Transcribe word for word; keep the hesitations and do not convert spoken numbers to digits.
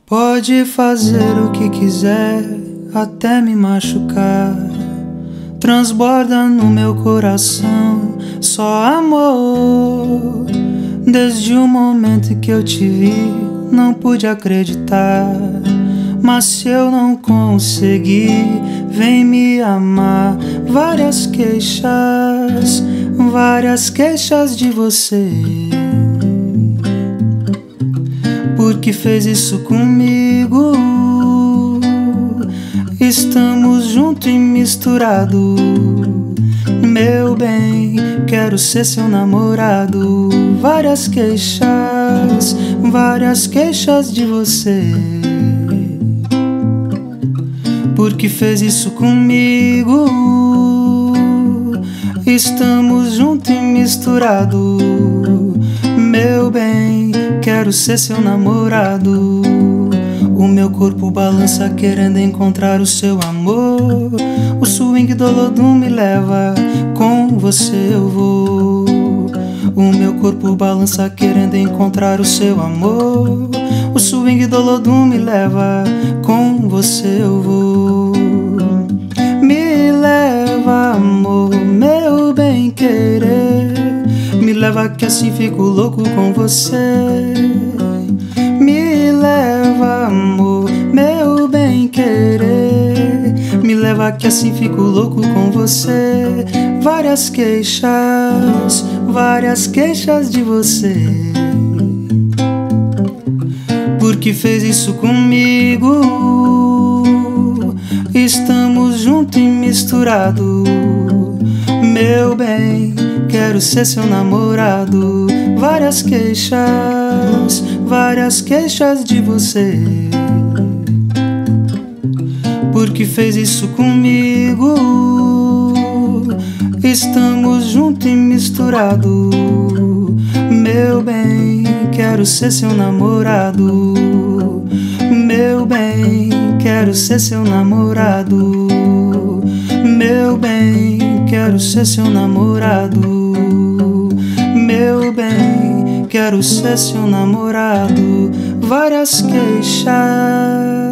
Pode fazer o que quiser, até me machucar. Transborda no meu coração só amor. Desde o momento que eu te vi, não pude acreditar. Mas se eu não conseguir, vem me amar. Várias queixas, várias queixas de você. Por que fez isso comigo? Estamos juntos e misturados. Meu bem, quero ser seu namorado. Várias queixas, várias queixas de você. Por que fez isso comigo? Estamos juntos e misturados. Meu bem, quero ser seu namorado. O meu corpo balança querendo encontrar o seu amor. O swing do Olodum me leva, com você eu vou. O meu corpo balança querendo encontrar o seu amor. O swing do Olodum me leva, com você eu vou. Me leva, amor, meu bem querer. Me leva que assim fico louco com você. Me leva, amor, meu bem querer. Me leva que assim fico louco com você. Várias queixas, várias queixas de você. Por que fez isso comigo? Estamos juntos e misturados. Meu bem, quero ser seu namorado. Várias queixas, várias queixas de você. Por que fez isso comigo? Estamos juntos e misturados. Meu bem, quero ser seu namorado. Meu bem, quero ser seu namorado. Meu bem, quero ser seu namorado. Meu bem, quero ser seu namorado. Várias queixas.